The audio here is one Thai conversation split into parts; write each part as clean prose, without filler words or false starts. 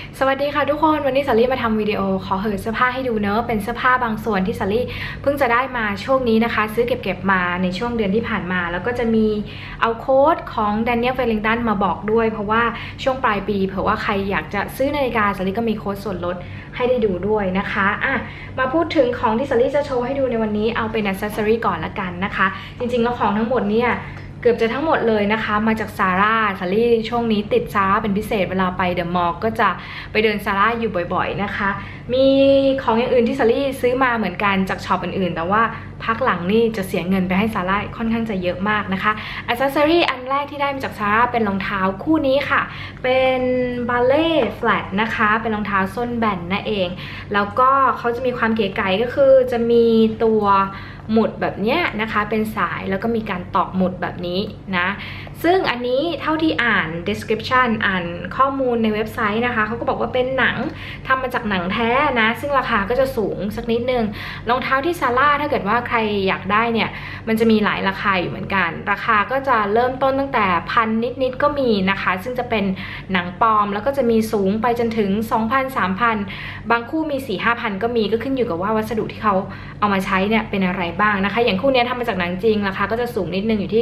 สวัสดีค่ะทุกคนวันนี้สาลี่มาทำวิดีโอขอเหอะเสื้อผ้าให้ดูเนอะเป็นเสื้อผ้าบางส่วนที่สาลี่เพิ่งจะได้มาช่วงนี้นะคะซื้อเก็บมาในช่วงเดือนที่ผ่านมาแล้วก็จะมีเอาโค้ดของ Daniel Wellington มาบอกด้วยเพราะว่าช่วงปลายปีเผื่อว่าใครอยากจะซื้อนาฬิกาสาลี่ก็มีโค้ดส่วนลดให้ได้ดูด้วยนะคะมาพูดถึงของที่สาลี่จะโชว์ให้ดูในวันนี้เอาเป็น accessory ก่อนละกันนะคะจริงๆแล้วของทั้งหมดเนี่ยเกือบจะทั้งหมดเลยนะคะมาจากซาร่าสาลี่ช่วงนี้ติดซาร่าเป็นพิเศษเวลาไปเดอะมอลล์ก็จะไปเดินซาร่าอยู่บ่อยๆนะคะมีของอย่างอื่นที่สาลี่ซื้อมาเหมือนกันจากช็อปอื่นๆแต่ว่าพักหลังนี่จะเสียเงินไปให้ซาร่าค่อนข้างจะเยอะมากนะคะอัซเซอรี่อันแรกที่ได้มาจากซาร่าเป็นรองเท้าคู่นี้ค่ะเป็นบาเล่แฟลตนะคะเป็นรองเท้าส้นแบนนั่นเองแล้วก็เขาจะมีความเก๋ไก๋ก็คือจะมีตัวหมุดแบบนี้นะคะเป็นสายแล้วก็มีการตอกหมุดแบบนี้นะซึ่งอันนี้เท่าที่อ่าน description อ่านข้อมูลในเว็บไซต์นะคะเขาก็บอกว่าเป็นหนังทำมาจากหนังแท้นะซึ่งราคาก็จะสูงสักนิดนึงรองเท้าที่ซาร่าถ้าเกิดว่าใครอยากได้เนี่ยมันจะมีหลายราคาอยู่เหมือนกันราคาก็จะเริ่มต้นตั้งแต่1,000นิดก็มีนะคะซึ่งจะเป็นหนังปลอมแล้วก็จะมีสูงไปจนถึง 2,000 3,000 บางคู่มี 4-5,000 ก็มีก็ขึ้นอยู่กับว่าวัสดุที่เขาเอามาใช้เนี่ยเป็นอะไรบ้างนะคะอย่างคู่นี้ทำมาจากหนังจริงราคาก็จะสูงนิดนึงอยู่ที่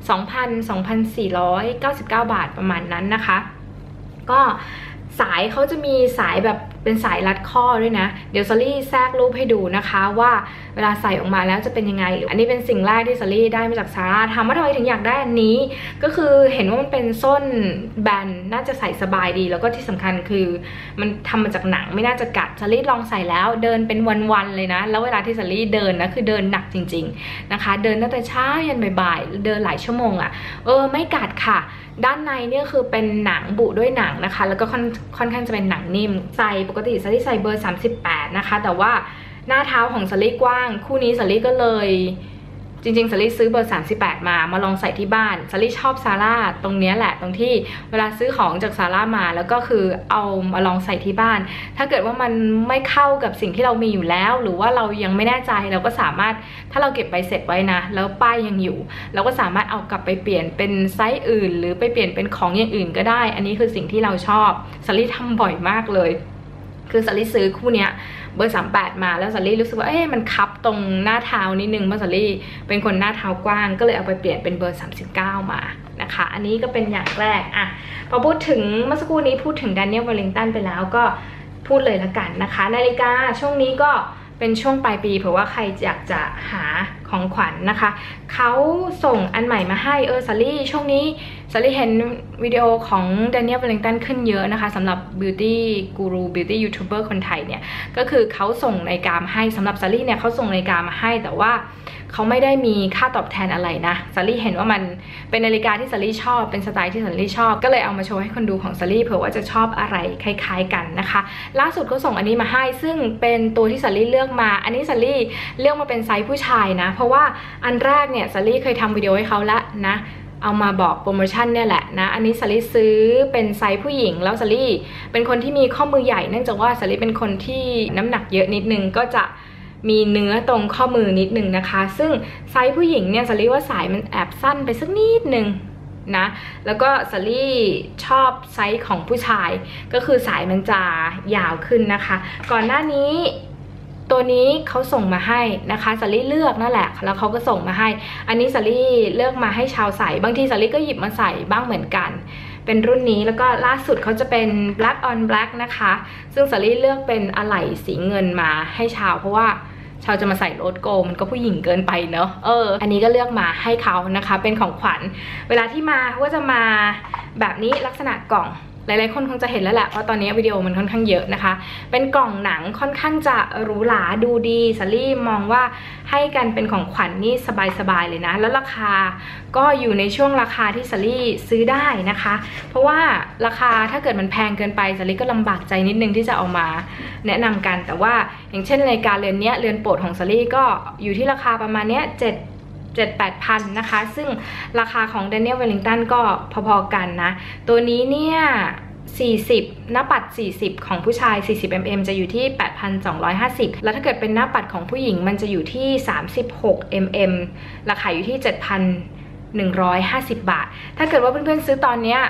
2,499 บาทประมาณนั้นนะคะก็สายเขาจะมีสายแบบเป็นสายรัดข้อด้วยนะเดี๋ยวซารี่แทรกรูปให้ดูนะคะว่าเวลาใส่ออกมาแล้วจะเป็นยังไงอันนี้เป็นสิ่งแรกที่ซารี่ได้มาจากซาร่าถามว่าทำไมถึงอยากได้อันนี้ก็คือเห็นว่ามันเป็นส้นแบนน่าจะใส่สบายดีแล้วก็ที่สำคัญคือมันทำมาจากหนังไม่น่าจะกัดซารี่ลองใส่แล้วเดินเป็นวันๆเลยนะแล้วเวลาที่ซารี่เดินนะคือเดินหนักจริงๆนะคะเดินตั้งแต่เช้ายันบ่ายๆเดินหลายชั่วโมงไม่กัดค่ะด้านในเนี่ยคือเป็นหนังบุด้วยหนังนะคะแล้วก็ค่อนข้างจะเป็นหนังนิ่มใส่ปกติซารี่ใส่เบอร์38นะคะแต่ว่าหน้าเท้าของซารี่กว้างคู่นี้ซารี่ก็เลยจริงๆซารี่ซื้อเบอร์38มาลองใส่ที่บ้านซารี่ชอบซาร่าตรงนี้แหละตรงที่เวลาซื้อของจากซาร่ามาแล้วก็คือเอามาลองใส่ที่บ้านถ้าเกิดว่ามันไม่เข้ากับสิ่งที่เรามีอยู่แล้วหรือว่าเรายังไม่แน่ใจเราก็สามารถถ้าเราเก็บใบเสร็จไว้นะแล้วป้ายยังอยู่เราก็สามารถเอากลับไปเปลี่ยนเป็นไซส์อื่นหรือไปเปลี่ยนเป็นของอย่างอื่นก็ได้อันนี้คือสิ่งที่เราชอบซารี่ทำบ่อยมากเลยคือซารี่ซื้อคู่เนี้ยเบอร์38มาแล้วซารี่รู้สึกว่ามันคับตรงหน้าเท้านิดนึงเพราะซารี่เป็นคนหน้าเท้ากว้างก็เลยเอาไปเปลี่ยนเป็นเบอร์39มานะคะอันนี้ก็เป็นอย่างแรกพอพูดถึงเมื่อสักครู่นี้พูดถึง Daniel Wellington ไปแล้วก็พูดเลยละกันนะคะนาฬิกาช่วงนี้ก็เป็นช่วงปลายปีเผื่อว่าใครอยากจะหาของขวัญ นะคะเขาส่งอันใหม่มาให้ซารี่ช่วงนี้ซารี่เห็นวิดีโอของ Daniel Wellington ขึ้นเยอะนะคะสำหรับ Beauty Guru Beauty YouTuber คนไทยเนี่ยก็คือเขาส่งนาฬิกามาให้สำหรับซารี่เนี่ยเขาส่งนาฬิกามาให้แต่ว่าเขาไม่ได้มีค่าตอบแทนอะไรนะซารี่เห็นว่ามันเป็นนาฬิกาที่ซารี่ชอบเป็นสไตล์ที่ซารี่ชอบก็เลยเอามาโชว์ให้คนดูของซารี่เผื่อว่าจะชอบอะไรคล้ายๆกันนะคะล่าสุดเขาส่งอันนี้มาให้ซึ่งเป็นตัวที่ซารี่เลือกมาอันนี้ซารี่เลือกมาเป็นไซส์ผู้ชายนะเพราะว่าอันแรกเนี่ยซารี่เคยทำวิดีโอให้เขาแล้วนะเอามาบอกโปรโมชั่นเนี่ยแหละนะอันนี้ซารี่ซื้อเป็นไซส์ผู้หญิงแล้วซารี่เป็นคนที่มีข้อมือใหญ่เนื่องจากว่าซารี่เป็นคนที่น้ำหนักเยอะนิดนึงก็จะมีเนื้อตรงข้อมือนิดนึงนะคะซึ่งไซส์ผู้หญิงเนี่ยซารี่ว่าสายมันแอบสั้นไปสักนิดนึงนะแล้วก็ซารี่ชอบไซส์ของผู้ชายก็คือสายมันจะยาวขึ้นนะคะก่อนหน้านี้ตัวนี้เขาส่งมาให้นะคะซารี่เลือกนั่นแหละแล้วเขาก็ส่งมาให้อันนี้ซารี่เลือกมาให้ชาวใส่บางทีซารี่ก็หยิบมาใส่บ้างเหมือนกันเป็นรุ่นนี้แล้วก็ล่าสุดเขาจะเป็น black on black นะคะซึ่งซารี่เลือกเป็นอะไหล่สีเงินมาให้ชาวเพราะว่าชาวจะมาใส่โรสโกลมันก็ผู้หญิงเกินไปเนอะอันนี้ก็เลือกมาให้เขานะคะเป็นของขวัญเวลาที่มาเขาก็จะมาแบบนี้ลักษณะกล่องหลายๆคนคงจะเห็นแล้วแหละเพราะตอนนี้วิดีโอมันค่อนข้างเยอะนะคะเป็นกล่องหนังค่อนข้างจะหรูหราดูดีซารี่มองว่าให้กันเป็นของขวัญ นี่สบายๆเลยนะแล้วราคาก็อยู่ในช่วงราคาที่ซารี่ซื้อได้นะคะเพราะว่าราคาถ้าเกิดมันแพงเกินไปซารี่ก็ลำบากใจนิดนึงที่จะเอามาแนะนำกันแต่ว่าอย่างเช่นรายการเรือนนี้เรือนโปรดของซารี่ก็อยู่ที่ราคาประมาณเนี้ย7-8,000นะคะซึ่งราคาของ Daniel Wellington ก็พอๆกันนะตัวนี้เนี่ย40หน้าปัด40ของผู้ชาย40 mm จะอยู่ที่ 8,250 แล้วถ้าเกิดเป็นหน้าปัดของผู้หญิงมันจะอยู่ที่36 mm ราคาอยู่ที่ 7,150 บาทถ้าเกิดว่าเพื่อนๆซื้อตอนนี้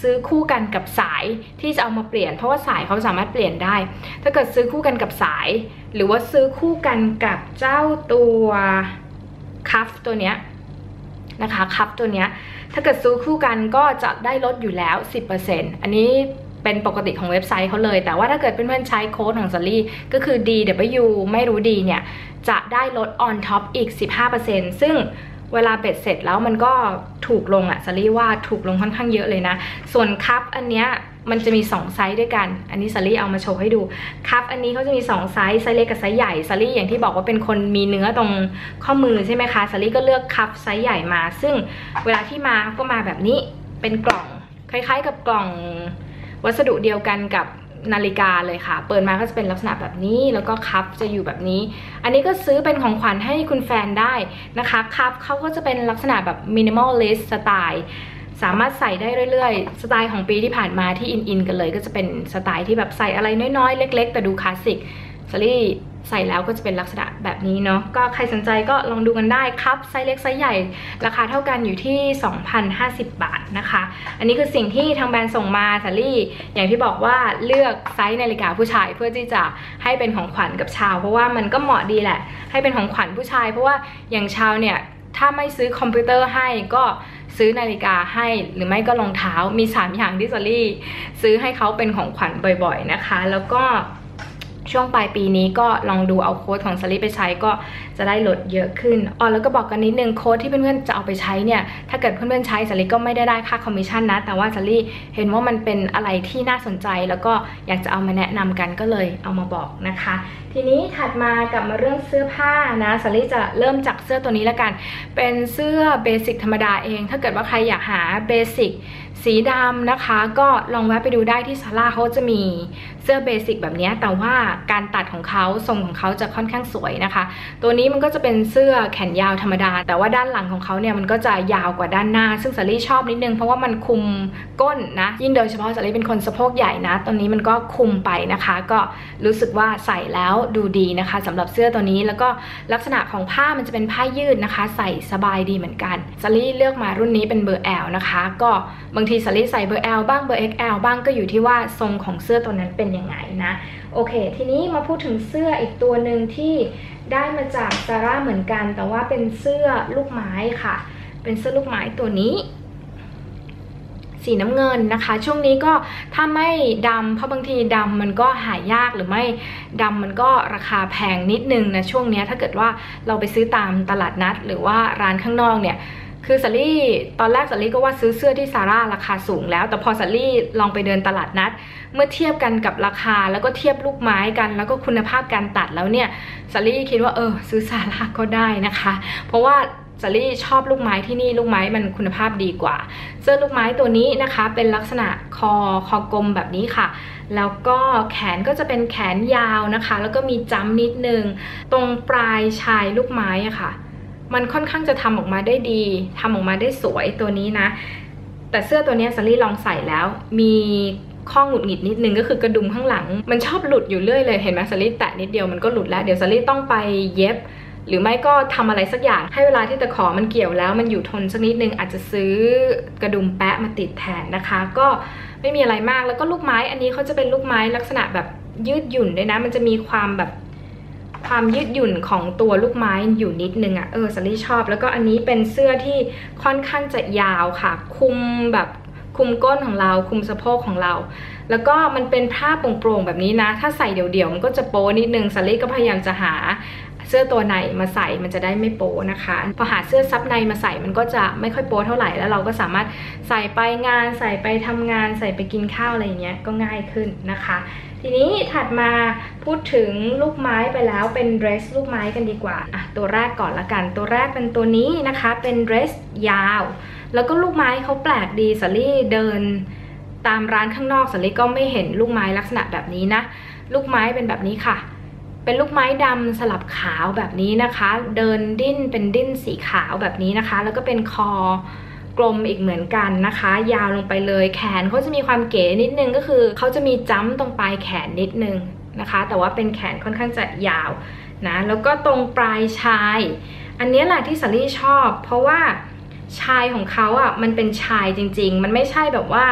ซื้อคู่กันกับสายที่จะเอามาเปลี่ยนเพราะว่าสายเขาสามารถเปลี่ยนได้ถ้าเกิดซื้อคู่กันกับสายหรือว่าซื้อคู่กันกับเจ้าตัวคัฟตัวเนี้ยนะคะคัฟตัวเนี้ยถ้าเกิดซื้อคู่กันก็จะได้ลดอยู่แล้ว 10% อันนี้เป็นปกติของเว็บไซต์เขาเลยแต่ว่าถ้าเกิดเพื่อนๆใช้โค้ดของซารี่ก็คือ DW ไม่รู้ดีเนี่ยจะได้ลด on top อีก 15% ซึ่งเวลาเบ็ดเสร็จแล้วมันก็ถูกลงอะซารี่ว่าถูกลงค่อนข้างเยอะเลยนะส่วนคัพอันเนี้ยมันจะมี2ไซส์ด้วยกันอันนี้ซารี่เอามาโชว์ให้ดูคัพอันนี้เขาจะมี2ไซส์ไซส์เล็กกับไซส์ใหญ่ซารี่อย่างที่บอกว่าเป็นคนมีเนื้อตรงข้อมือใช่ไหมคะซารี่ก็เลือกคัพไซส์ใหญ่มาซึ่งเวลาที่มาก็มาแบบนี้เป็นกล่องคล้ายๆกับกล่องวัสดุเดียวกันกับนาฬิกาเลยค่ะเปิดมาก็จะเป็นลักษณะแบบนี้แล้วก็คัพจะอยู่แบบนี้อันนี้ก็ซื้อเป็นของขวัญให้คุณแฟนได้นะคะคัพเขาก็จะเป็นลักษณะแบบมินิมอลลิสต์สไตล์สามารถใส่ได้เรื่อยๆสไตล์ของปีที่ผ่านมาที่อินกันเลยก็จะเป็นสไตล์ที่แบบใส่อะไรน้อยๆเล็กๆแต่ดูคลาสสิกซารี่ใส่แล้วก็จะเป็นลักษณะแบบนี้เนาะก็ใครสนใจก็ลองดูกันได้ครับไซส์เล็กไซส์ใหญ่ราคาเท่ากันอยู่ที่ 2,050 บาทนะคะอันนี้คือสิ่งที่ทางแบรนด์ส่งมาซารี่อย่างที่บอกว่าเลือกไซส์นาฬิกาผู้ชายเพื่อที่จะให้เป็นของขวัญกับชาวเพราะว่ามันก็เหมาะดีแหละให้เป็นของขวัญผู้ชายเพราะว่าอย่างชาวเนี่ยถ้าไม่ซื้อคอมพิวเตอร์ให้ก็ซื้อนาฬิกาให้หรือไม่ก็รองเท้ามี3อย่างที่ซารี่ซื้อให้เขาเป็นของขวัญบ่อยๆนะคะแล้วก็ช่วงปลายปีนี้ก็ลองดูเอาโค้ดของซารี่ไปใช้ก็จะได้ลดเยอะขึ้นแล้วก็บอกกันนิดนึงโค้ดที่เพื่อนๆจะเอาไปใช้เนี่ยถ้าเกิดเพื่อนๆใช้ซารี่ก็ไม่ได้ค่าคอมมิชชั่นนะแต่ว่าซารี่เห็นว่ามันเป็นอะไรที่น่าสนใจแล้วก็อยากจะเอามาแนะนำกันก็เลยเอามาบอกนะคะทีนี้ถัดมากลับมาเรื่องเสื้อผ้านะซารี่จะเริ่มจากเสื้อตัวนี้แล้วกันเป็นเสื้อเบสิกธรรมดาเองถ้าเกิดว่าใครอยากหาเบสิกสีดำนะคะก็ลองแวะไปดูได้ที่ซาร่าเขาจะมีเสื้อเบสิกแบบนี้แต่ว่าการตัดของเขาทรงของเขาจะค่อนข้างสวยนะคะตัวนี้มันก็จะเป็นเสื้อแขนยาวธรรมดาแต่ว่าด้านหลังของเขาเนี่ยมันก็จะยาวกว่าด้านหน้าซึ่งซารี่ชอบนิดนึงเพราะว่ามันคุมก้นนะยิ่งโดยเฉพาะซารี่เป็นคนสะโพกใหญ่นะตัวนี้มันก็คุมไปนะคะก็รู้สึกว่าใส่แล้วดูดีนะคะสำหรับเสื้อตัวนี้แล้วก็ลักษณะของผ้ามันจะเป็นผ้ายืดนะคะใส่สบายดีเหมือนกันซารี่เลือกมารุ่นนี้เป็นเบอร์ L นะคะก็บางทีซารี่ใส่เบอร์ L บ้างเบอร์ XL บ้างก็อยู่ที่ว่าทรงของเสื้อตัวนั้นเป็นยังไงนะโอเคทีนี้มาพูดถึงเสื้ออีกตัวหนึ่งที่ได้มาจากซาร่าเหมือนกันแต่ว่าเป็นเสื้อลูกไม้ค่ะเป็นเสื้อลูกไม้ตัวนี้สีน้ำเงินนะคะช่วงนี้ก็ถ้าไม่ดำเพราะบางทีดำมันก็หายากหรือไม่ดำมันก็ราคาแพงนิดนึงนะช่วงนี้ถ้าเกิดว่าเราไปซื้อตามตลาดนัดหรือว่าร้านข้างนอกเนี่ยคือซารี่ตอนแรกซารี่ก็ว่าซื้อเสื้อที่ซาร่าราคาสูงแล้วแต่พอซารี่ลองไปเดินตลาดนัดเมื่อเทียบกันกับราคาแล้วก็เทียบลูกไม้กันแล้วก็คุณภาพการตัดแล้วเนี่ยซารี่คิดว่าซื้อซาร่าก็ได้นะคะเพราะว่าซารี่ชอบลูกไม้ที่นี่ลูกไม้มันคุณภาพดีกว่าเสื้อลูกไม้ตัวนี้นะคะเป็นลักษณะคอกลมแบบนี้ค่ะแล้วก็แขนก็จะเป็นแขนยาวนะคะแล้วก็มีจ้ำนิดนึงตรงปลายชายลูกไม้อะค่ะมันค่อนข้างจะทำออกมาได้ดีทำออกมาได้สวยตัวนี้นะแต่เสื้อตัวนี้ซารี่ลองใส่แล้วมีข้อหงุดหงิดนิดนึงก็คือกระดุมข้างหลังมันชอบหลุดอยู่เรื่อยเลยเห็นไหมซารี่แตะนิดเดียวมันก็หลุดแล้วเดี๋ยวซารี่ต้องไปเย็บหรือไม่ก็ทำอะไรสักอย่างให้เวลาที่ตะขอมันเกี่ยวแล้วมันอยู่ทนสักนิดนึงอาจจะซื้อกระดุมแปะมาติดแทนนะคะก็ไม่มีอะไรมากแล้วก็ลูกไม้อันนี้เขาจะเป็นลูกไม้ลักษณะแบบยืดหยุ่นด้วยนะมันจะมีความยืดหยุ่นของตัวลูกไม้อยู่นิดนึงซารี่ชอบแล้วก็อันนี้เป็นเสื้อที่ค่อนข้างจะยาวค่ะคุมก้นของเราคุมสะโพกของเราแล้วก็มันเป็นผ้าโปร่งๆแบบนี้นะถ้าใส่เดี่ยวๆมันก็จะโป๊นิดนึงซารี่ก็พยายามจะหาเสื้อตัวในมาใส่มันจะได้ไม่โป๊นะคะพอหาเสื้อซับในมาใส่มันก็จะไม่ค่อยโป๊เท่าไหร่แล้วเราก็สามารถใส่ไปงานใส่ไปทำงานใส่ไปกินข้าวอะไรอย่างเงี้ยก็ง่ายขึ้นนะคะทีนี้ถัดมาพูดถึงลูกไม้ไปแล้วเป็นเดรสลูกไม้กันดีกว่าตัวแรกก่อนละกันตัวแรกเป็นตัวนี้นะคะเป็นเดรสยาวแล้วก็ลูกไม้เขาแปลกดีซารี่เดินตามร้านข้างนอกซารี่ก็ไม่เห็นลูกไม้ลักษณะแบบนี้นะลูกไม้เป็นแบบนี้ค่ะเป็นลูกไม้ดำสลับขาวแบบนี้นะคะเดินดิ้นเป็นดิ้นสีขาวแบบนี้นะคะแล้วก็เป็นคอกลมอีกเหมือนกันนะคะยาวลงไปเลยแขนเขาจะมีความเก๋นิดนึงก็คือเขาจะมีจ้ำตรงปลายแขนนิดนึงนะคะแต่ว่าเป็นแขนค่อนข้างจะยาวนะแล้วก็ตรงปลายชายอันนี้แหละที่ซารี่ชอบเพราะว่าชายของเขามันเป็นชายจริงๆมันไม่ใช่แบบว่า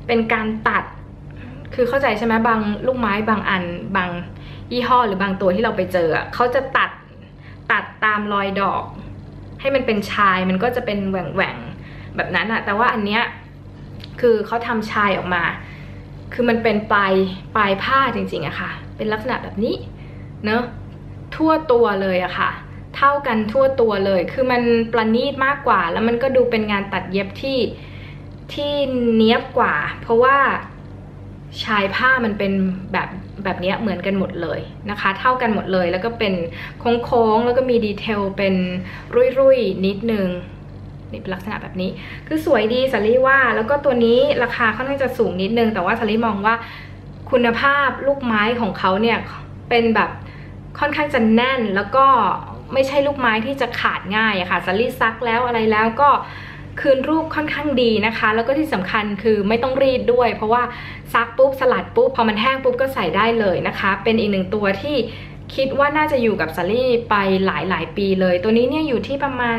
เป็นการตัดคือเข้าใจใช่ไหมบางลูกไม้บางอันบางยี่ห้อหรือบางตัวที่เราไปเจอเขาจะตัดตามรอยดอกให้มันเป็นชายมันก็จะเป็นแหว่งๆแบบนั้นอะแต่ว่าอันเนี้ยคือเขาทำชายออกมาคือมันเป็นปลายผ้าจริงๆอะค่ะเป็นลักษณะแบบนี้เนอะทั่วตัวเลยอะค่ะเท่ากันทั่วตัวเลยคือมันประณีตมากกว่าแล้วมันก็ดูเป็นงานตัดเย็บที่เนียบกว่าเพราะว่าชายผ้ามันเป็นแบบนี้เหมือนกันหมดเลยนะคะเท่ากันหมดเลยแล้วก็เป็นโค้งๆแล้วก็มีดีเทลเป็นรุ่ยๆนิดนึงนี่เป็นลักษณะแบบนี้คือสวยดีสาลี่ว่าแล้วก็ตัวนี้ราคาค่อนข้างจะสูงนิดนึงแต่ว่าสาลี่มองว่าคุณภาพลูกไม้ของเขาเนี่ยเป็นแบบค่อนข้างจะแน่นแล้วก็ไม่ใช่ลูกไม้ที่จะขาดง่ายอะค่ะสาลี่ซักแล้วอะไรแล้วก็คืนรูปค่อนข้างดีนะคะแล้วก็ที่สำคัญคือไม่ต้องรีดด้วยเพราะว่าซักปุ๊บสลัดปุ๊บพอมันแห้งปุ๊บก็ใส่ได้เลยนะคะเป็นอีกหนึ่งตัวที่คิดว่าน่าจะอยู่กับสาลี่ไปหลายปีเลยตัวนี้เนี่ยอยู่ที่ประมาณ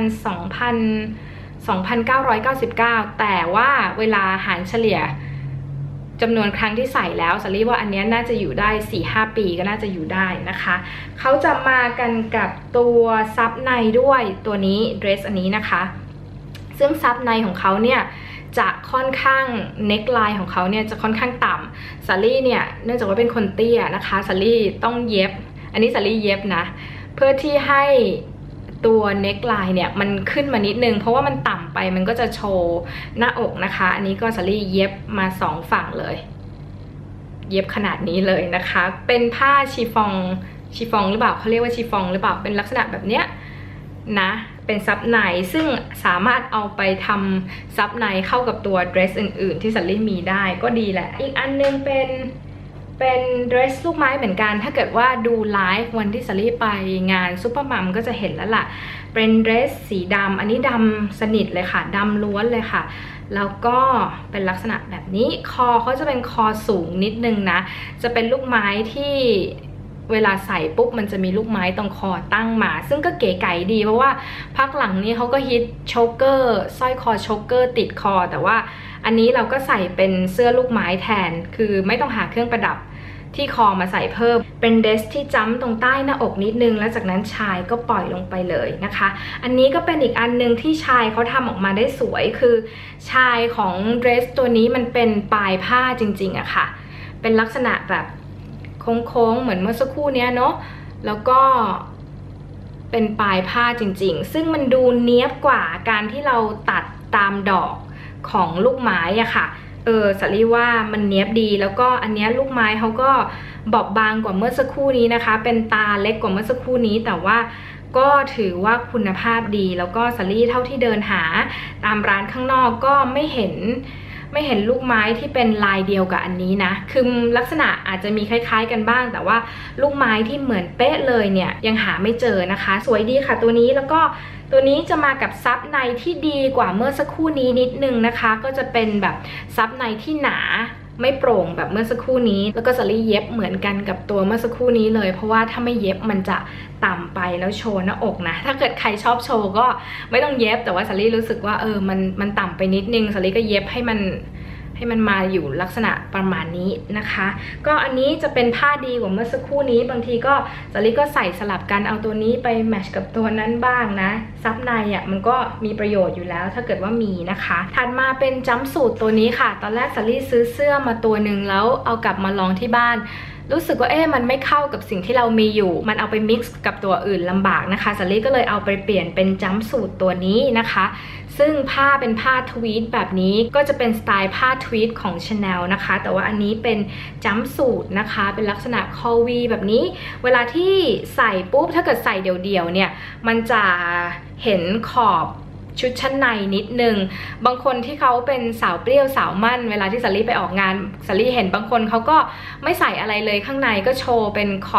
2,999 แต่ว่าเวลาหารเฉลี่ยจำนวนครั้งที่ใส่แล้วสาลี่ว่าอันนี้น่าจะอยู่ได้ 4-5 ปีก็น่าจะอยู่ได้นะคะเขาจะมากันกับตัวซับในด้วยตัวนี้เดรสอันนี้นะคะซึ่งซับในของเขาเนี่ยจะค่อนข้างเน็กไลน์ของเขาเนี่ยจะค่อนข้างต่ำสาลี่เนี่ยเนื่องจากว่าเป็นคนเตี้ยนะคะสาลี่ต้องเย็บอันนี้สาลี่เย็บนะเพื่อที่ให้ตัวเน็กไลน์เนี่ยมันขึ้นมานิดนึงเพราะว่ามันต่ำไปมันก็จะโชว์หน้าอกนะคะอันนี้ก็สาลี่เย็บมา2ฝั่งเลยเย็บขนาดนี้เลยนะคะเป็นผ้าชีฟองหรือเปล่าเขาเรียกว่าชีฟองหรือเปล่าเป็นลักษณะแบบเนี้ยนะเป็นซับในซึ่งสามารถเอาไปทำซับในเข้ากับตัวเดรสอื่นๆที่สาลี่มีได้ก็ดีแหละอีกอันนึงเป็นเดรสลูกไม้เหมือนกันถ้าเกิดว่าดูไลฟ์วันที่สาลี่ไปงานซุปเปอร์มัมก็จะเห็นแล้วล่ะเป็นเดรสสีดำอันนี้ดำสนิทเลยค่ะดำล้วนเลยค่ะแล้วก็เป็นลักษณะแบบนี้คอเขาจะเป็นคอสูงนิดนึงนะจะเป็นลูกไม้ที่เวลาใส่ปุ๊บมันจะมีลูกไม้ตรงคอตั้งมาซึ่งก็เก๋ไก๋ดีเพราะว่าพักหลังนี้เขาก็ฮิตโชเกอร์สร้อยคอโชเกอร์ติดคอแต่ว่าอันนี้เราก็ใส่เป็นเสื้อลูกไม้แทนคือไม่ต้องหาเครื่องประดับที่คอมาใส่เพิ่มเป็นเดรสที่จ้ำตรงใต้หน้าอกนิดนึงแล้วจากนั้นชายก็ปล่อยลงไปเลยนะคะอันนี้ก็เป็นอีกอันนึงที่ชายเขาทำออกมาได้สวยคือชายของเดรสตัวนี้มันเป็นปลายผ้าจริงๆอะค่ะเป็นลักษณะแบบโค้งๆเหมือนเมื่อสักครู่นี้เนาะแล้วก็เป็นปลายผ้าจริงๆซึ่งมันดูเนียบกว่าการที่เราตัดตามดอกของลูกไม้อะค่ะสาลี่ว่ามันเนียบดีแล้วก็อันนี้ลูกไม้เขาก็บอบบางกว่าเมื่อสักครู่นี้นะคะเป็นตาเล็กกว่าเมื่อสักครู่นี้แต่ว่าก็ถือว่าคุณภาพดีแล้วก็สาลี่เท่าที่เดินหาตามร้านข้างนอกก็ไม่เห็นลูกไม้ที่เป็นลายเดียวกับอันนี้นะคือลักษณะอาจจะมีคล้ายๆกันบ้างแต่ว่าลูกไม้ที่เหมือนเป๊ะเลยเนี่ยยังหาไม่เจอนะคะสวยดีค่ะตัวนี้แล้วก็ตัวนี้จะมากับซับในที่ดีกว่าเมื่อสักครู่นี้นิดนึงนะคะก็จะเป็นแบบซับในที่หนาไม่โปร่งแบบเมื่อสักครู่นี้แล้วก็สาลี่เย็บเหมือนกันกับตัวเมื่อสักครู่นี้เลยเพราะว่าถ้าไม่เย็บมันจะต่ำไปแล้วโชว์หน้าอกนะถ้าเกิดใครชอบโชว์ก็ไม่ต้องเย็บแต่ว่าสาลี่รู้สึกว่ามันต่ำไปนิดนึงสาลี่ก็เย็บให้มันมาอยู่ลักษณะประมาณนี้นะคะก็อันนี้จะเป็นผ้าดีกว่าเมื่อสักครู่นี้บางทีก็สาลี่ก็ใส่สลับกันเอาตัวนี้ไปแมทช์กับตัวนั้นบ้างนะซับในมันก็มีประโยชน์อยู่แล้วถ้าเกิดว่ามีนะคะถัดมาเป็นจัมป์สูทตัวนี้ค่ะตอนแรกสาลี่ซื้อเสื้อมาตัวหนึ่งแล้วเอากลับมาลองที่บ้านรู้สึกว่ามันไม่เข้ากับสิ่งที่เรามีอยู่มันเอาไปมิกซ์กับตัวอื่นลำบากนะคะสาลี่ก็เลยเอาไปเปลี่ยนเป็นจัมป์สูทตัวนี้นะคะซึ่งผ้าเป็นผ้าทวีตแบบนี้ก็จะเป็นสไตล์ผ้าทวีตของ Chanel นะคะแต่ว่าอันนี้เป็นจัมป์สูทนะคะเป็นลักษณะคอวีแบบนี้เวลาที่ใส่ปุ๊บถ้าเกิดใส่เดี่ยวๆเนี่ยมันจะเห็นขอบชุดชั้นในนิดนึงบางคนที่เขาเป็นสาวเปรี้ยวสาวมั่นเวลาที่สาลี่ไปออกงานสาลี่เห็นบางคนเขาก็ไม่ใส่อะไรเลยข้างในก็โชว์เป็นขอบ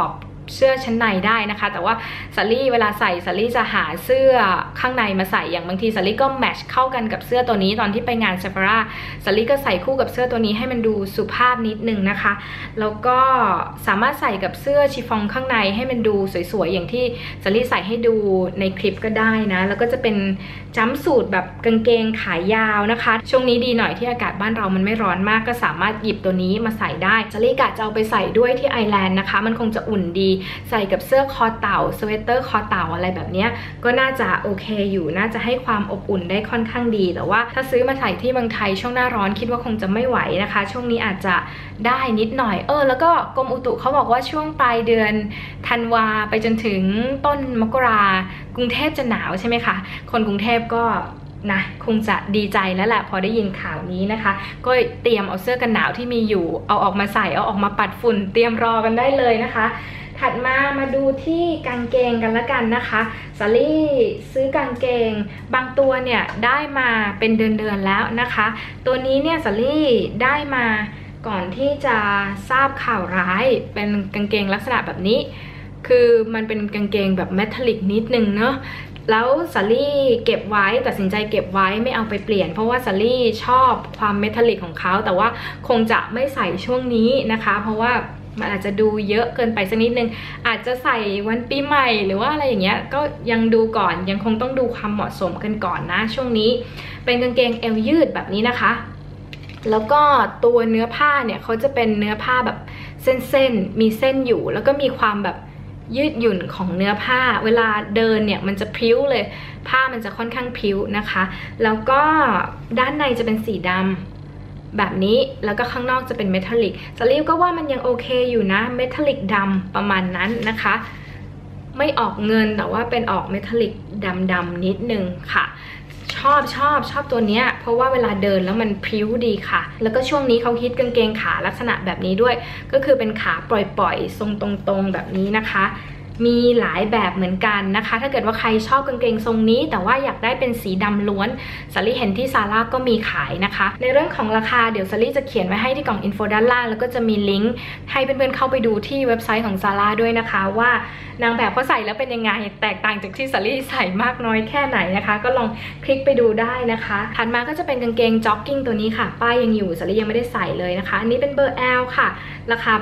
เสื้อชั้นในได้นะคะแต่ว่าสาลี่เวลาใส่สาลี่จะหาเสื้อข้างในมาใส่อย่างบางทีสาลี่ก็แมทช์เข้ากันกับเสื้อตัวนี้ตอนที่ไปงานเซฟาร่าสาลี่ก็ใส่คู่กับเสื้อตัวนี้ให้มันดูสุภาพนิดนึงนะคะแล้วก็สามารถใส่กับเสื้อชิฟฟ่องข้างในให้มันดูสวยๆอย่างที่สาลี่ใส่ให้ดูในคลิปก็ได้นะแล้วก็จะเป็นจัมป์สูทแบบกางเกงขายาวนะคะช่วงนี้ดีหน่อยที่อากาศบ้านเรามันไม่ร้อนมากก็สามารถหยิบตัวนี้มาใส่ได้สาลี่กะจะเอาไปใส่ด้วยที่ไอร์แลนด์นะคะมันคงจะอุ่นดีใส่กับเสื้อคอเต่าสเวตเตอร์คอเต่าอะไรแบบนี้ก็น่าจะโอเคอยู่น่าจะให้ความอบอุ่นได้ค่อนข้างดีแต่ว่าถ้าซื้อมาใส่ที่เมืองไทยช่วงหน้าร้อนคิดว่าคงจะไม่ไหวนะคะช่วงนี้อาจจะได้นิดหน่อยแล้วก็กรมอุตุเขาบอกว่าช่วงปลายเดือนธันวาไปจนถึงต้นมกรากรุงเทพจะหนาวใช่ไหมคะคนกรุงเทพก็นะคงจะดีใจแล้วแหละพอได้ยินข่าวนี้นะคะก็เตรียมเอาเสื้อกันหนาวที่มีอยู่เอาออกมาใส่เอาออกมาปัดฝุ่นเตรียมรอกันได้เลยนะคะถัดมาดูที่กางเกงกันละกันนะคะสาลี่ซื้อกางเกงบางตัวเนี่ยได้มาเป็นเดือนแล้วนะคะตัวนี้เนี่ยสาลี่ได้มาก่อนที่จะทราบข่าวร้ายเป็นกางเกงลักษณะแบบนี้คือมันเป็นกางเกงแบบเมทัลลิกนิดนึงเนาะแล้วสาลี่เก็บไว้ตัดสินใจเก็บไว้ไม่เอาไปเปลี่ยนเพราะว่าสาลี่ชอบความเมทัลลิกของเขาแต่ว่าคงจะไม่ใส่ช่วงนี้นะคะเพราะว่ามันอาจจะดูเยอะเกินไปสักนิดนึงอาจจะใส่วันปีใหม่หรือว่าอะไรอย่างเงี้ยก็ยังดูก่อนยังคงต้องดูความเหมาะสมกันก่อนนะช่วงนี้เป็นกางเกงเอวยืดแบบนี้นะคะแล้วก็ตัวเนื้อผ้าเนี่ยเขาจะเป็นเนื้อผ้าแบบเส้นมีเส้นอยู่แล้วก็มีความแบบยืดหยุ่นของเนื้อผ้าเวลาเดินเนี่ยมันจะพริ้วเลยผ้ามันจะค่อนข้างพริ้วนะคะแล้วก็ด้านในจะเป็นสีดำแบบนี้แล้วก็ข้างนอกจะเป็นเมทัลลิกสาลี่ก็ว่ามันยังโอเคอยู่นะเมทัลลิกดำประมาณนั้นนะคะไม่ออกเงินแต่ว่าเป็นออกเมทัลลิกดำนิดนึงค่ะชอบตัวนี้เพราะว่าเวลาเดินแล้วมันพริ้วดีค่ะแล้วก็ช่วงนี้เขาฮิตกางเกงขาลักษณะแบบนี้ด้วยก็คือเป็นขาปล่อยๆทรงตรงๆแบบนี้นะคะมีหลายแบบเหมือนกันนะคะถ้าเกิดว่าใครชอบกางเกงทรงนี้แต่ว่าอยากได้เป็นสีดำล้วนสาลี่เห็นที่ซาร่าก็มีขายนะคะในเรื่องของราคาเดี๋ยวสาลี่จะเขียนไว้ให้ที่กล่องอินโฟด้านล่างแล้วก็จะมีลิงก์ให้เพื่อนๆเข้าไปดูที่เว็บไซต์ของซาร่าด้วยนะคะว่านางแบบเขาใส่แล้วเป็นยังไงแตกต่างจากที่สาลี่ใส่มากน้อยแค่ไหนนะคะก็ลองคลิกไปดูได้นะคะถัดมาก็จะเป็นกางเกงจ็อกกิ้งตัวนี้ค่ะป้ายยังอยู่สาลี่ยังไม่ได้ใส่เลยนะคะอันนี้เป็นเบอร์ L ค่ะราคา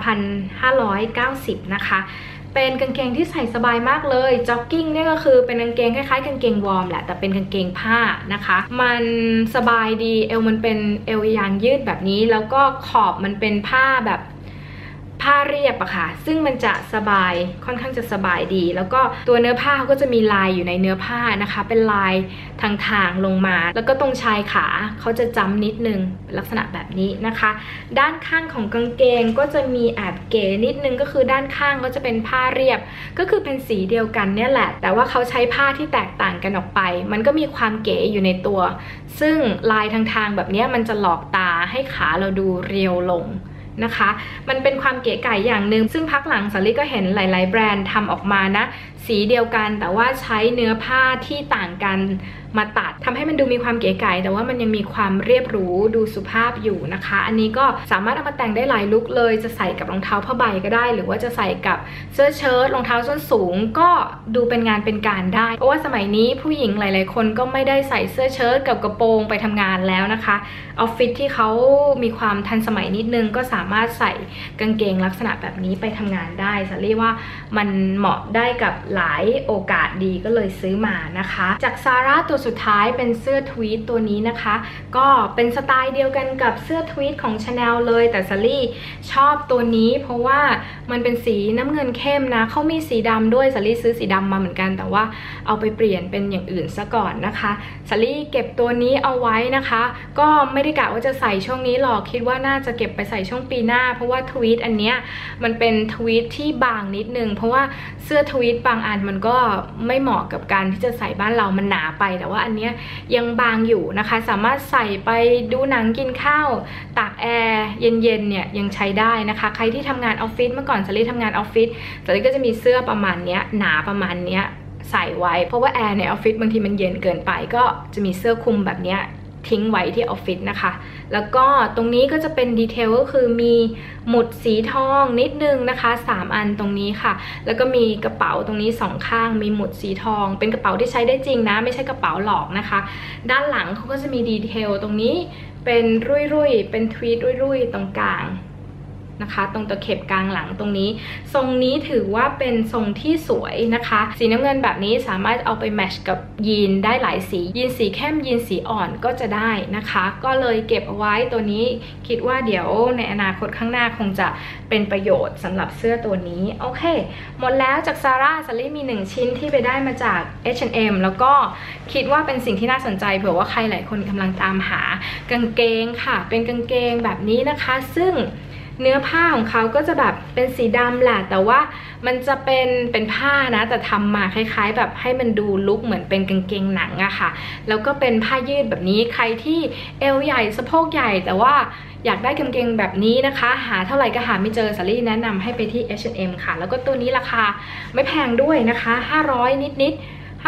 1,590 นะคะเป็นกางเกงที่ใส่สบายมากเลยจ็อกกิ้งเนี่ยก็คือเป็นกางเกงคล้ายๆกางเกงวอร์มแหละแต่เป็นกางเกงผ้านะคะมันสบายดีเอวมันเป็นเอวยางยืดแบบนี้แล้วก็ขอบมันเป็นผ้าแบบผ้าเรียบอะค่ะซึ่งมันจะสบายค่อนข้างจะสบายดีแล้วก็ตัวเนื้อผ้าเขาก็จะมีลายอยู่ในเนื้อผ้านะคะเป็นลายทางลงมาแล้วก็ตรงชายขาเขาจะจ้ำนิดนึงลักษณะแบบนี้นะคะด้านข้างของกางเกงก็จะมีแอบเก๋นิดนึงก็คือด้านข้างก็จะเป็นผ้าเรียบก็คือเป็นสีเดียวกันเนี่ยแหละแต่ว่าเขาใช้ผ้าที่แตกต่างกันออกไปมันก็มีความเก๋อยู่ในตัวซึ่งลายทางแบบนี้มันจะหลอกตาให้ขาเราดูเรียวลงนะคะมันเป็นความเก๋ไก๋อย่างหนึ่งซึ่งพักหลังสาลี่ก็เห็นหลายๆแบรนด์ทำออกมานะสีเดียวกันแต่ว่าใช้เนื้อผ้าที่ต่างกันมาตัดทำให้มันดูมีความเก๋ไก๋แต่ว่ามันยังมีความเรียบหรูดูสุภาพอยู่นะคะอันนี้ก็สามารถเอามาแต่งได้หลายลุคเลยจะใส่กับรองเท้าผ้าใบก็ได้หรือว่าจะใส่กับเสื้อเชิ้ตรองเท้าส้นสูงก็ดูเป็นงานเป็นการได้เพราะว่าสมัยนี้ผู้หญิงหลายๆคนก็ไม่ได้ใส่เสื้อเชิ้ตกับกระโปรงไปทำงานแล้วนะคะออฟฟิศที่เขามีความทันสมัยนิดนึงก็สามารถใส่กางเกงลักษณะแบบนี้ไปทำงานได้สาลี่ว่ามันเหมาะได้กับหลายโอกาสดีก็เลยซื้อมานะคะจากซาร่าตัวสุดท้ายเป็นเสื้อทวีตตัวนี้นะคะก็เป็นสไตล์เดียวกันกับเสื้อทวีตของ Chanel เลยแต่สาลี่ชอบตัวนี้เพราะว่ามันเป็นสีน้ำเงินเข้มนะเขามีสีดำด้วยสาลี่ซื้อสีดำมาเหมือนกันแต่ว่าเอาไปเปลี่ยนเป็นอย่างอื่นซะก่อนนะคะสาลี่เก็บตัวนี้เอาไว้นะคะก็ไม่ได้กะว่าจะใส่ช่วงนี้หรอกคิดว่าน่าจะเก็บไปใส่ช่วงปีหน้าเพราะว่าทวีตอันเนี้ยมันเป็นทวีตที่บางนิดนึงเพราะว่าเสื้อทวีตบางอันมันก็ไม่เหมาะกับการที่จะใส่บ้านเรามันหนาไปแต่ว่าอันเนี้ยยังบางอยู่นะคะสามารถใส่ไปดูหนังกินข้าวตากแอร์เย็นๆเนี่ยยังใช้ได้นะคะใครที่ทำงานออฟฟิศเมื่อก่อนสาลี่ทำงานออฟฟิศสาลี่ก็จะมีเสื้อประมาณเนี้ยหนาประมาณเนี้ยใส่ไว้เพราะว่าแอร์ในออฟฟิศบางทีมันเย็นเกินไปก็จะมีเสื้อคลุมแบบเนี้ยทิ้งไว้ที่ออฟฟิศนะคะแล้วก็ตรงนี้ก็จะเป็นดีเทลก็คือมีหมุดสีทองนิดนึงนะคะ3อันตรงนี้ค่ะแล้วก็มีกระเป๋าตรงนี้2ข้างมีหมุดสีทองเป็นกระเป๋าที่ใช้ได้จริงนะไม่ใช่กระเป๋าหลอกนะคะด้านหลังเขาก็จะมีดีเทลตรงนี้เป็นรุ่ยๆเป็นทวีตรุ่ยๆตรงกลางนะคะตรงตะเข็บกลางหลังตรงนี้ทรงนี้ถือว่าเป็นทรงที่สวยนะคะสีน้ำเงินแบบนี้สามารถเอาไปแมทช์กับยีนได้หลายสียีนสีเข้มยีนสีอ่อนก็จะได้นะคะก็เลยเก็บเอาไว้ตัวนี้คิดว่าเดี๋ยวในอนาคตข้างหน้าคงจะเป็นประโยชน์สำหรับเสื้อตัวนี้โอเคหมดแล้วจาก Zara ซารี่มี1ชิ้นที่ไปได้มาจาก H&M แล้วก็คิดว่าเป็นสิ่งที่น่าสนใจเผื่อว่าใครหลายคนกำลังตามหากางเกงค่ะเป็นกางเกงแบบนี้นะคะซึ่งเนื้อผ้าของเขาก็จะแบบเป็นสีดำแหละแต่ว่ามันจะเป็นผ้านะแต่ทำมาคล้ายๆแบบให้มันดูลุคเหมือนเป็นกางเกงหนังอะค่ะแล้วก็เป็นผ้ายืดแบบนี้ใครที่เอวใหญ่สะโพกใหญ่แต่ว่าอยากได้กางเกงแบบนี้นะคะหาเท่าไหร่ก็หาไม่เจอซารี่แนะนำให้ไปที่ H&M ค่ะแล้วก็ตัวนี้ราคาไม่แพงด้วยนะคะ500นิด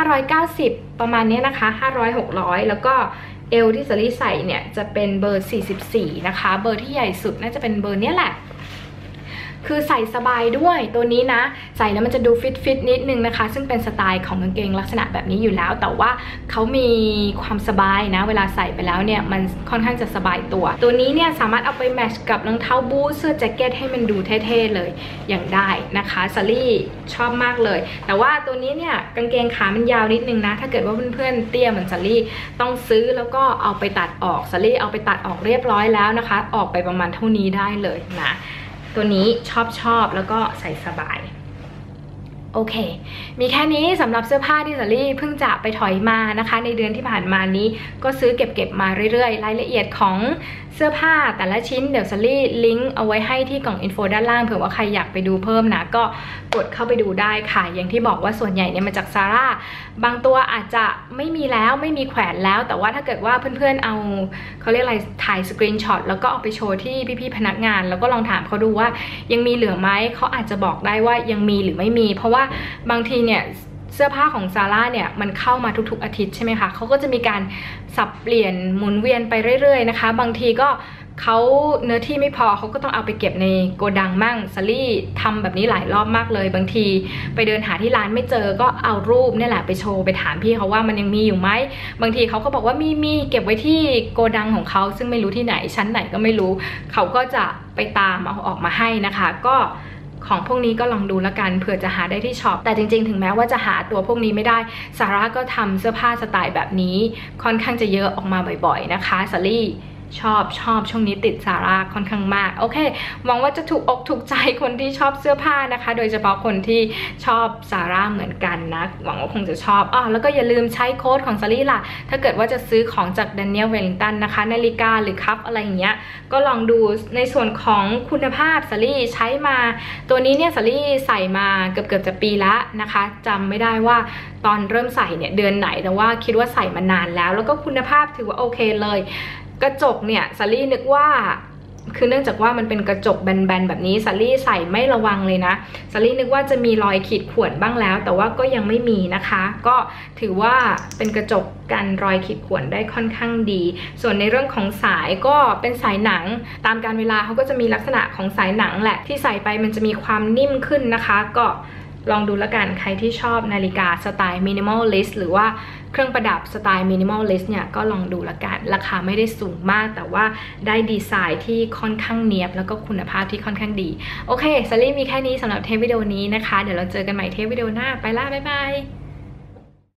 590ประมาณนี้นะคะ500-600แล้วก็เอลที่ซารี่ใส่เนี่ยจะเป็นเบอร์44นะคะเบอร์ที่ใหญ่สุดน่าจะเป็นเบอร์นี้แหละคือใส่สบายด้วยตัวนี้นะใส่แล้วมันจะดูฟิตนิดนึงนะคะซึ่งเป็นสไตล์ของกางเกงลักษณะแบบนี้อยู่แล้วแต่ว่าเขามีความสบายนะเวลาใส่ไปแล้วเนี่ยมันค่อนข้างจะสบายตัวนี้เนี่ยสามารถเอาไปแมทช์กับรองเท้าบูทเสื้อแจ็คเก็ตให้มันดูเท่ๆเลยอย่างได้นะคะซารี่ชอบมากเลยแต่ว่าตัวนี้เนี่ยกางเกงขามันยาวนิดนึงนะถ้าเกิดว่าเพื่อนๆเตี้ยเหมือนซารี่ต้องซื้อแล้วก็เอาไปตัดออกซารี่เอาไปตัดออกเรียบร้อยแล้วนะคะออกไปประมาณเท่านี้ได้เลยนะตัวนี้ชอบแล้วก็ใส่สบายโอเคมีแค่นี้สำหรับเสื้อผ้าที่ซารี่เพิ่งจะไปถอยมานะคะในเดือนที่ผ่านมานี้ก็ซื้อเก็บมาเรื่อยๆรายละเอียดของเสื้อผ้าแต่ละชิ้นเดี๋ยวซารี่ลิงก์เอาไว้ให้ที่กล่องอินโฟด้านล่างเผื่อว่าใครอยากไปดูเพิ่มนะก็กดเข้าไปดูได้ค่ะอย่างที่บอกว่าส่วนใหญ่เนี่ยมาจาก Zara บางตัวอาจจะไม่มีแล้วไม่มีแขวนแล้วแต่ว่าถ้าเกิดว่าเพื่อนๆเอาเขาเรียกอะไรถ่ายสกรีนช็อตแล้วก็เอาไปโชว์ที่พี่ๆพนักงานแล้วก็ลองถามเขาดูว่ายังมีเหลือไหมเขาอาจจะบอกได้ว่ายังมีหรือไม่มีเพราะว่าบางทีเนี่ยเสื้อผ้าของ Zara เนี่ยมันเข้ามาทุกๆอาทิตย์ใช่ไหมคะเขาก็จะมีการสับเปลี่ยนหมุนเวียนไปเรื่อยๆนะคะบางทีก็เขาเนื้อที่ไม่พอเขาก็ต้องเอาไปเก็บในโกดังมั่งซารี่ทำแบบนี้หลายรอบมากเลยบางทีไปเดินหาที่ร้านไม่เจอก็เอารูปนี่แหละไปโชว์ไปถามพี่เขาว่ามันยังมีอยู่ไหมบางทีเขาก็บอกว่ามีเก็บไว้ที่โกดังของเขาซึ่งไม่รู้ที่ไหนชั้นไหนก็ไม่รู้เขาก็จะไปตามเอาออกมาให้นะคะก็ของพวกนี้ก็ลองดูแล้วกันเผื่อจะหาได้ที่ช็อปแต่จริงๆถึงแม้ว่าจะหาตัวพวกนี้ไม่ได้ซาร่าก็ทำเสื้อผ้าสไตล์แบบนี้ค่อนข้างจะเยอะออกมาบ่อยๆนะคะซารี่ชอบช่วงนี้ติดซาร่าค่อนข้างมากโอเคหวังว่าจะถูกอกถูกใจคนที่ชอบเสื้อผ้านะคะโดยเฉพาะคนที่ชอบซาร่าเหมือนกันนะหวังว่าคงจะชอบแล้วก็อย่าลืมใช้โค้ดของซารี่ล่ะถ้าเกิดว่าจะซื้อของจาก Daniel Wellington นะคะนาฬิกาหรือคัพอะไรอย่างเงี้ยก็ลองดูในส่วนของคุณภาพซารี่ใช้มาตัวนี้เนี่ยซารี่ใส่มาเกือบจะปีละนะคะจำไม่ได้ว่าตอนเริ่มใส่เนี่ยเดือนไหนแต่ว่าคิดว่าใส่มานานแล้วก็คุณภาพถือว่าโอเคเลยกระจกเนี่ยซารี่นึกว่าคือเนื่องจากว่ามันเป็นกระจกแบนๆแบบนี้ซารี่ใส่ไม่ระวังเลยนะซารี่นึกว่าจะมีรอยขีดข่วนบ้างแล้วแต่ว่าก็ยังไม่มีนะคะก็ถือว่าเป็นกระจกกันรอยขีดข่วนได้ค่อนข้างดีส่วนในเรื่องของสายก็เป็นสายหนังตามกาลเวลาเขาก็จะมีลักษณะของสายหนังแหละที่ใส่ไปมันจะมีความนิ่มขึ้นนะคะก็ลองดูแล้วกันใครที่ชอบนาฬิกาสไตล์มินิมอลลิสต์หรือว่าเครื่องประดับสไตล์มินิมอลลิสต์เนี่ยก็ลองดูแล้วกันราคาไม่ได้สูงมากแต่ว่าได้ดีไซน์ที่ค่อนข้างเนียบแล้วก็คุณภาพที่ค่อนข้างดีโอเคซารี่มีแค่นี้สำหรับเทปวิดีโอนี้นะคะเดี๋ยวเราเจอกันใหม่เทปวิดีโอหน้าไปละบ๊ายบาย